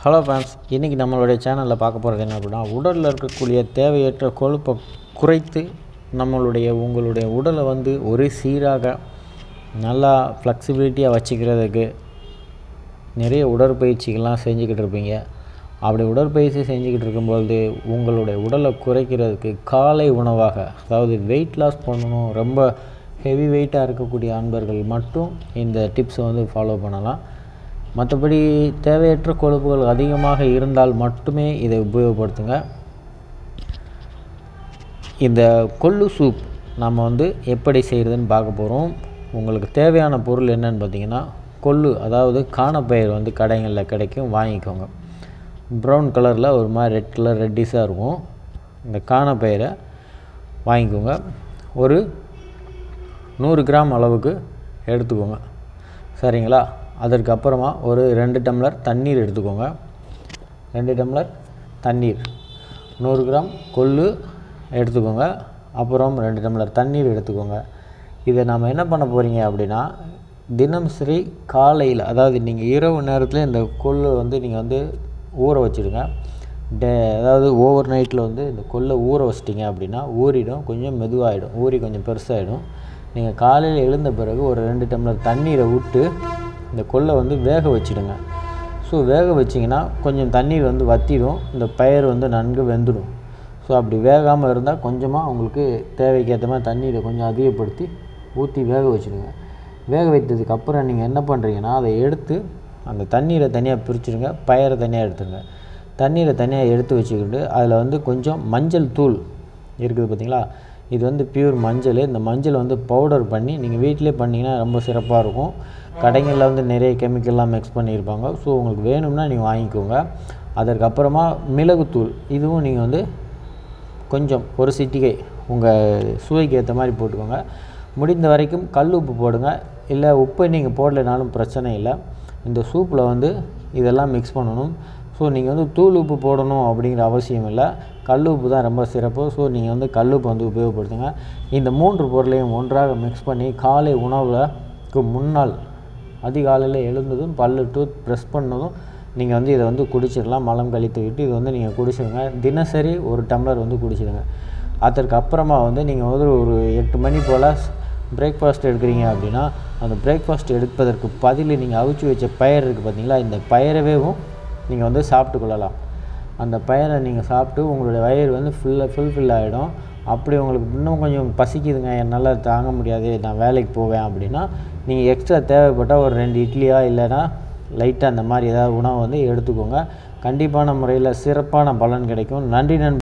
Hello friends, இன்றைக்கி நம்மளுடைய சேனலில் பார்க்க போகிறது என்ன அப்படின்னா, உடலில் இருக்கக்கூடிய தேவையற்ற கொழுப்பை குறைத்து உங்களுடைய உடலை ஒரு சீராக நல்லா ஃப்ளெக்சிபிலிட்டியாக வச்சுக்கிறதுக்கு நிறைய உடற்பயிற்சிகள்லாம் செஞ்சுக்கிட்டு இருப்பீங்க. அப்படி உடற்பயிற்சி செஞ்சுக்கிட்டு இருக்கும்பொழுது உங்களுடைய உடலை குறைக்கிறதுக்கு காலை உணவாக, அதாவது வெயிட் லாஸ் பண்ணணும், ரொம்ப ஹெவி வெயிட்டாக இருக்கக்கூடிய அன்பர்கள் மட்டும் இந்த டிப்ஸை ஃபாலோ பண்ணலாம். மற்றபடி தேவையற்ற கொழுப்புகள் அதிகமாக இருந்தால் மட்டுமே இதை உபயோகப்படுத்துங்க. இந்த கொள்ளு சூப் நம்ம எப்படி செய்கிறதுன்னு பார்க்க போகிறோம். உங்களுக்கு தேவையான பொருள் என்னன்னு பார்த்தீங்கன்னா, கொள்ளு, அதாவது காணப்பயிர் கடைகளில் கிடைக்கும், வாங்கிக்கோங்க. ப்ரௌன் கலரில் ஒரு மாதிரி ரெட் கலர் ரெட்டிஸாக இருக்கும். இந்த காணப்பயிரை வாங்கிக்கோங்க. ஒரு 100 கிராம் அளவுக்கு எடுத்துக்கோங்க, சரிங்களா? அதற்கப்புறமா ஒரு 2 டம்ளர் தண்ணீர் எடுத்துக்கோங்க. 2 டம்ளர் தண்ணீர், 100 கிராம் கொள்ளு எடுத்துக்கோங்க. அப்புறம் 2 டம்ளர் தண்ணீர் எடுத்துக்கோங்க. இதை நாம் என்ன பண்ண போகிறீங்க அப்படின்னா, தினம் சரி காலையில், அதாவது நீங்கள் இரவு நேரத்தில் இந்த கொள்ளு நீங்கள் ஊற வச்சுடுங்க. அதாவது ஓவர் நைட்டில் இந்த கொள்ளை ஊற வச்சிட்டிங்க அப்படின்னா ஊறிடும், கொஞ்சம் மெதுவாகிடும், ஊறி கொஞ்சம் பெருசாகிடும். நீங்கள் காலையில் எழுந்த பிறகு ஒரு 2 டம்ளர் தண்ணீரை விட்டு இந்த கொள்ளை வேக வச்சிடுங்க. ஸோ வேக வச்சிங்கன்னா கொஞ்சம் தண்ணீர் வற்றிடும், இந்த பயிர் நன்கு வெந்துடும். ஸோ அப்படி வேகாமல் இருந்தால் கொஞ்சமாக உங்களுக்கு தேவைக்கேற்ற மாதிரி தண்ணீரை கொஞ்சம் அதிகப்படுத்தி ஊற்றி வேக வச்சுடுங்க. வேக வைத்ததுக்கப்புறம் நீங்கள் என்ன பண்ணுறீங்கன்னா, அதை எடுத்து அந்த தண்ணீரை தனியாக பிரிச்சுடுங்க, பயிரை தனியாக எடுத்துடுங்க. தண்ணீரை தனியாக எடுத்து வச்சுக்கிட்டு அதில் கொஞ்சம் மஞ்சள் தூள் இருக்குது பார்த்திங்களா, இது பியூர் மஞ்சள். இந்த மஞ்சள் பவுடர் பண்ணி நீங்கள் வீட்டிலே பண்ணிங்கன்னா ரொம்ப சிறப்பாக இருக்கும். கடைகளில் நிறைய கெமிக்கல்லாம் மிக்ஸ் பண்ணியிருப்பாங்க. ஸோ உங்களுக்கு வேணும்னா நீங்கள் வாங்கிக்கோங்க. அதற்கப்புறமா மிளகுத்தூள், இதுவும் நீங்கள் கொஞ்சம் ஒரு சிட்டிகை உங்கள் சுவைக்கு ஏற்ற மாதிரி போட்டுக்கோங்க. முடிந்த வரைக்கும் கல் உப்பு போடுங்க, இல்லை உப்பை நீங்கள் போடலைனாலும் பிரச்சனை இல்லை. இந்த சூப்பில் இதெல்லாம் மிக்ஸ் பண்ணணும். ஸோ நீங்கள் தூள் உப்பு போடணும் அப்படிங்கிற அவசியம் இல்லை, கல் உப்பு தான் ரொம்ப சிறப்பு. ஸோ நீங்கள் கல் உப்பு உபயோகப்படுத்துங்க. இந்த 3 பொருளையும் ஒன்றாக மிக்ஸ் பண்ணி காலை உணவுக்கு முன்னால் அதிகாலையில் எழுந்ததும் டூத் ப்ரெஷ் பண்ணதும் நீங்கள் இதை குடிச்சிடலாம். மலம் கழித்து விட்டு இது நீங்கள் குடிச்சிடுங்க. தினசரி ஒரு டம்ளர் குடிச்சிடுங்க. அதற்கு அப்புறமா நீங்கள் ஒரு 8 மணி போல் பிரேக்ஃபாஸ்ட் எடுக்கிறீங்க அப்படின்னா, அந்த பிரேக்ஃபாஸ்ட் எடுப்பதற்கு பதில் நீங்கள் அவிச்சு வச்ச பயிர் இருக்குது பார்த்தீங்களா, இந்த பயிரவேவும் நீங்கள் சாப்பிட்டு கொள்ளலாம். அந்த பயிரை நீங்கள் சாப்பிட்டு உங்களுடைய வயிறு ஃபுல்ஃபில் ஆகிடும். அப்படி உங்களுக்கு இன்னும் கொஞ்சம் பசிக்குதுங்க, என்னால் தாங்க முடியாது, நான் வேலைக்கு போவேன் அப்படின்னா நீங்கள் எக்ஸ்ட்ரா தேவைப்பட்டால் ஒரு 2 இட்லியா இல்லைனா லைட்டாக அந்த மாதிரி ஏதாவது உணவு எடுத்துக்கோங்க. கண்டிப்பான முறையில் சிறப்பான பலன் கிடைக்கும். நன்றி நண்பர்களே.